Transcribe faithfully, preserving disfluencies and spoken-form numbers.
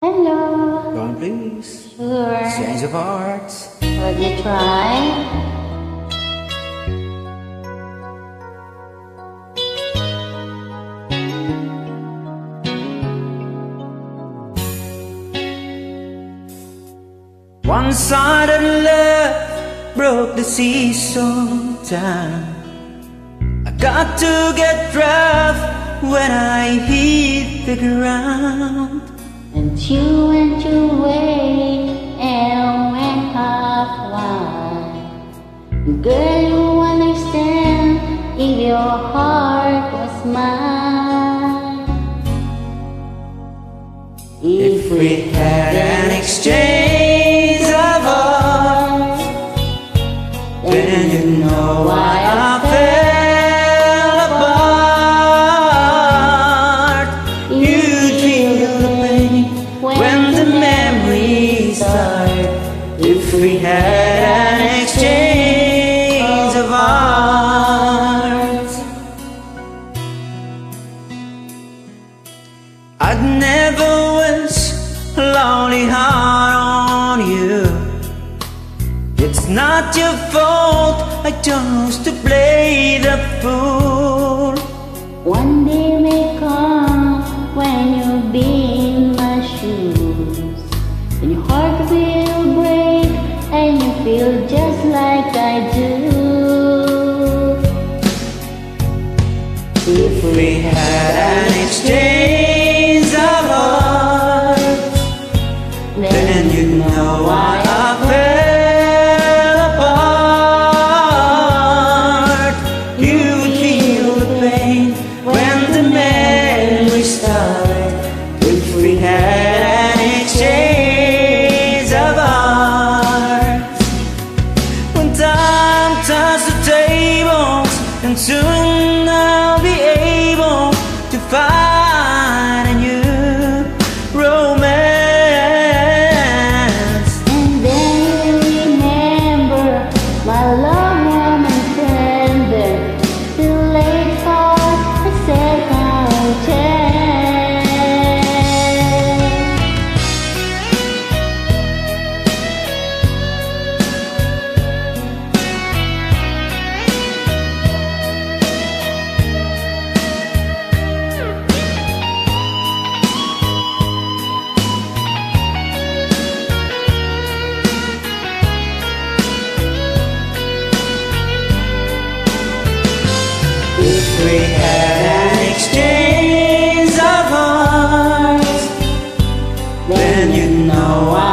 Hello. Go on, please. Sure. Exchange of hearts. Would you try? One-sided love broke the seesaw down. I got to get rough when I hit the ground. And you went your way and went half wide. Girl, you understand if your heart was mine. If we had an exchange of hearts, then you'd know why I fell apart. You'd feel the pain when the memories start. If we had an exchange of hearts, I'd never wish a lonely heart on you. It's not your fault, I chose to play the fool. One day may come when you'll be in my shoes, and your heart will break and you feel just like I do. If we had an exchange of hearts, then you'd know why I fell apart. You'd feel the pain when the memories start. If we had an exchange of hearts, when time turns the tables, and soon I'll be able to find a new romance. And then you remember my love, warm and tender, too late for a second chance. If we had an exchange of hearts, then you'd know I